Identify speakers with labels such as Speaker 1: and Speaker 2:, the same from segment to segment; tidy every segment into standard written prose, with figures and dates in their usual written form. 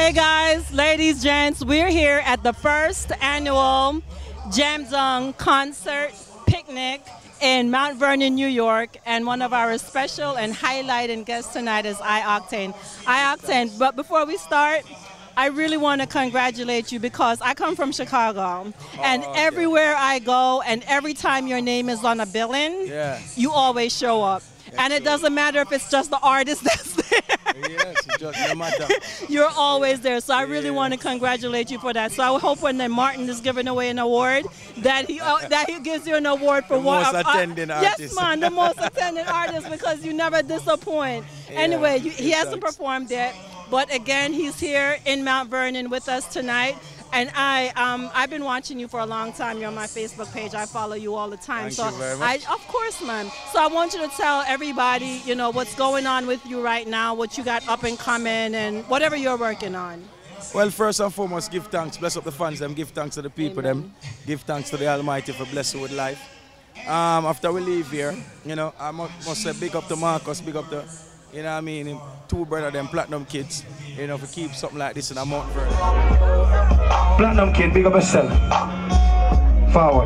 Speaker 1: Hey guys, ladies, gents, we're here at the first annual Jam Zone concert picnic in Mount Vernon, New York, and one of our special and highlighted guests tonight is iOctane. iOctane, but before we start, I really want to congratulate you because I come from Chicago, and everywhere I go and every time your name is on a billing, you always show up. And it doesn't matter if it's just the artist that's there.
Speaker 2: Yes, it just no matter.
Speaker 1: You're always there, so I really want to congratulate you for that. So I hope when Martin is giving away an award, that he gives you an award for
Speaker 2: the most attending artist.
Speaker 1: Yes, man, the most attending artist, because you never disappoint. Anyway, he hasn't performed yet, but again, he's here in Mount Vernon with us tonight. And I've been watching you for a long time. You're on my Facebook page. I follow you all the time.
Speaker 2: Thank you very much.
Speaker 1: Of course, man. So I want you to tell everybody, you know, what's going on with you right now, what you got up and coming, and whatever you're working on.
Speaker 2: Well, first and foremost, give thanks. Bless up the fans, them. Give thanks to the people, them. Give thanks to the Almighty for blessing with life. After we leave here, you know, I must say big up to Marcus, big up to, you know what I mean, two brother them Platinum Kids, you know, for keep something like this in a Mount Vernon.
Speaker 3: Platinum Kid, big up yourself. Forward.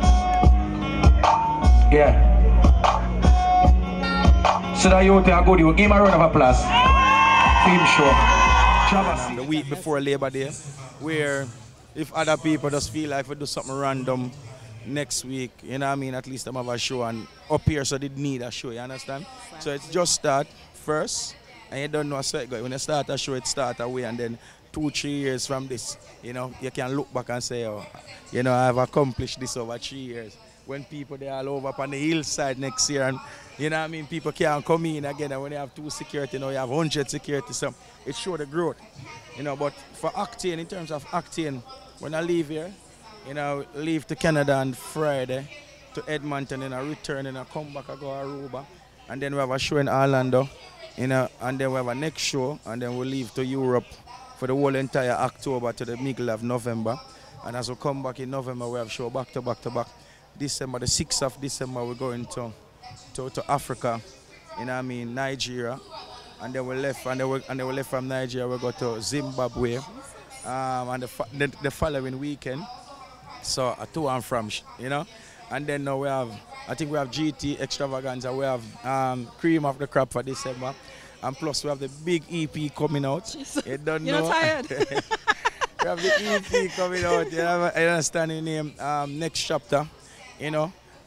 Speaker 3: Yeah. So that you are good, you give him a round of applause. Film show.
Speaker 2: The week before Labor Day, where if other people just feel like we do something random next week, you know what I mean, at least them have a show, and up here so they need a show, you understand? So it's just start first, and you don't know a set. When you start a show, it start away, and then 2-3 years from this, you know, you can look back and say, oh, you know, I've accomplished this over 3 years. When people, they're all over up on the hillside next year, and, you know what I mean, people can't come in again, and when you have 2 security, you know, you have 100 security, so it shows the growth, you know. But for Octane, in terms of Octane, when I leave here, you know, leave to Canada on Friday, to Edmonton, and I return, and I come back, I go to Aruba, and then we have a show in Orlando, you know, and then we have a next show, and then we leave to Europe for the whole entire October to the middle of November. And as we come back in November, we have show back to back to back. December, the 6th of December, we're going to Africa, you know what I mean, Nigeria. And then we left, and then we left from Nigeria, we go to Zimbabwe. And the following weekend, so to and from, you know. And then now we have, I think we have GT Extravaganza, we have Cream of the Crop for December. And plus we have the big EP coming out. You don't know.
Speaker 1: You're not tired.
Speaker 2: We have the EP coming out. You have, I understand the name, Next Chapter, you know.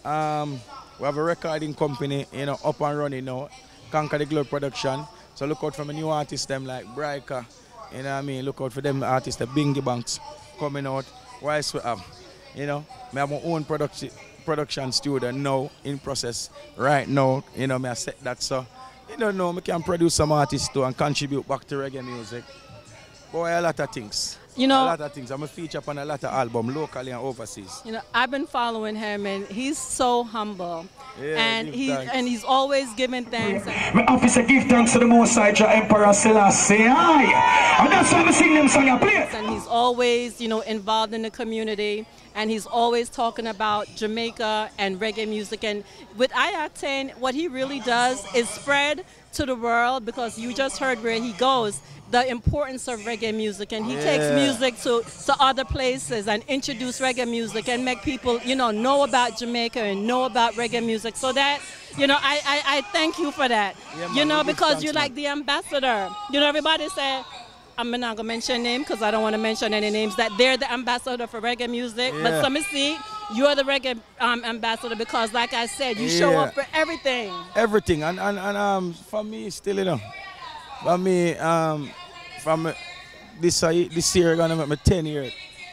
Speaker 2: We have a recording company, you know, up and running now, Conquer the Globe Production. So look out for my new artists, them like Bryka, you know what I mean. Look out for them artists, the Bingy Banks coming out. Why else we have, you know, I have my own production studio now in process right now, you know, I set that, so you don't know, I can produce some artists too and contribute back to reggae music. Boy, a lot of things.
Speaker 1: You know,
Speaker 2: a lot of things. I'm a feature on a lot of albums, locally and overseas.
Speaker 1: You know, I've been following him, and he's so humble.
Speaker 2: Yeah,
Speaker 1: and he's always giving thanks.
Speaker 3: My officer give thanks to the Most High Emperor Selassie. And that's why we sing them song I play.
Speaker 1: And he's always, you know, involved in the community, and he's always talking about Jamaica and reggae music. And with iOctane, what he really does is spread to the world, because you just heard where he goes, the importance of reggae music, and he takes music to other places and introduce reggae music and make people, you know about Jamaica and know about reggae music. So that, you know, I thank you for that. Yeah, man, you know, because you're like the ambassador. You know, everybody say, I'm not gonna mention name because I don't want to mention any names, that they're the ambassador for reggae music. Yeah. But some see, you're the reggae ambassador, because like I said, you show up for everything.
Speaker 2: Everything, and for me still, you know, for me, from this year gonna make me 10 years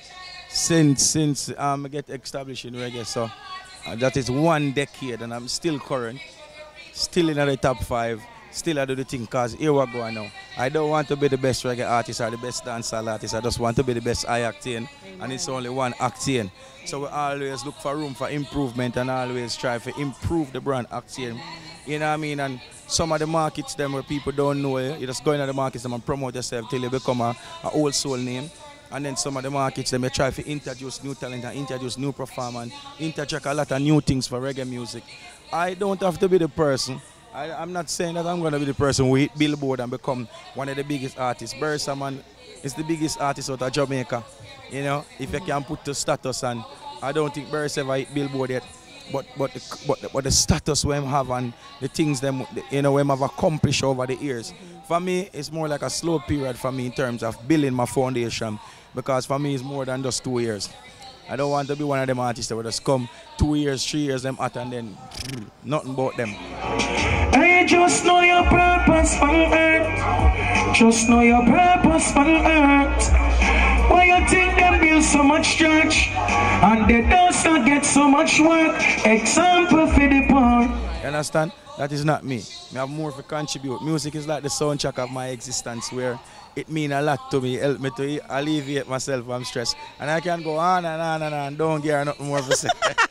Speaker 2: since I get established in reggae. So that is 1 decade, and I'm still current, still in the top 5. Still I do the thing, because here we go now. I don't want to be the best reggae artist or the best dancehall artist. I just want to be the best iOctane, and it's only one Octane. So we always look for room for improvement and always try to improve the brand Octane. You know what I mean? And some of the markets them where people don't know you just go into the markets them and promote yourself till you become a old soul name. And then some of the markets them you try to introduce new talent and introduce new performance, interject a lot of new things for reggae music. I don't have to be the person I'm not saying that I'm going to be the person who hit Billboard and become one of the biggest artists. Bursa, man, is the biggest artist out of Jamaica. You know, if you can put the status, and I don't think Bursa ever hit Billboard yet. But the status we have and the things them, you know, we have accomplished over the years. For me, it's more like a slow period for me in terms of building my foundation, because for me it's more than just 2 years. I don't want to be one of them artists that will just come 2 years, 3 years, them out and then nothing about them.
Speaker 3: Hey, just know your purpose on earth. Just know your purpose on earth. Why you think them build so much church and they don't get so much work? Example for the poor.
Speaker 2: You understand? That is not me. I have more to contribute. Music is like the soundtrack of my existence, where it means a lot to me, help me to alleviate myself from stress. And I can go on and on and on, don't get nothing more to say.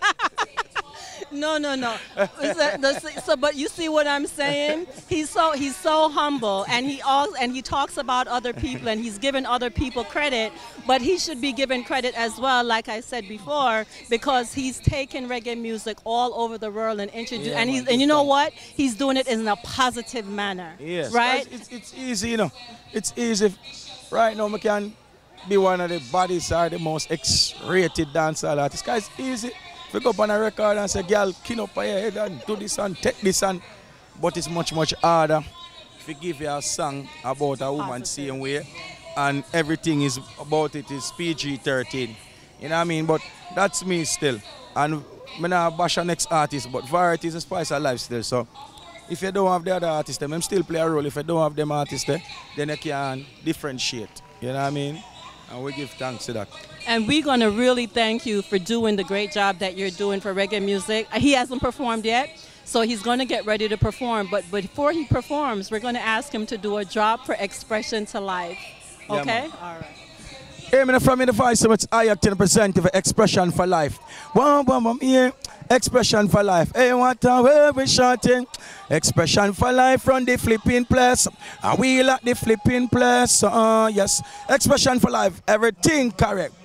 Speaker 1: No. So, but you see what I'm saying? He's so humble, and he talks about other people, and he's giving other people credit, but he should be given credit as well, like I said before, because he's taken reggae music all over the world and introduced,
Speaker 2: yeah,
Speaker 1: and you know what? He's doing it in a positive manner.
Speaker 2: Yes,
Speaker 1: right?
Speaker 2: It's easy, you know. It's easy. Right now, I can be one of the baddest or the most X-rated dancehall artists. Guys, it's easy. We go up on a record and say, girl, kin up your head and do this and take this, and but it's much harder if you give you a song about a woman same way and everything is about it is PG-13. You know what I mean? But that's me still. And I'm not bash a next artist, but variety is a spice of life still. So if you don't have the other artists, them still play a role. If you don't have them artists, then you can differentiate. You know what I mean? And we give thanks to that.
Speaker 1: And we're going to really thank you for doing the great job that you're doing for reggae music. He hasn't performed yet, so he's going to get ready to perform. But before he performs, we're going to ask him to do a drop for Expression to Life. Okay?
Speaker 2: Yeah,
Speaker 1: all right.
Speaker 2: Hey, man, from the voice, so much I have to present of Expression for Life. One, here. Expression for Life. Hey, what a way we shouting. Expression for Life from the flipping place. And we like the flipping place. Yes. Expression for Life. Everything correct.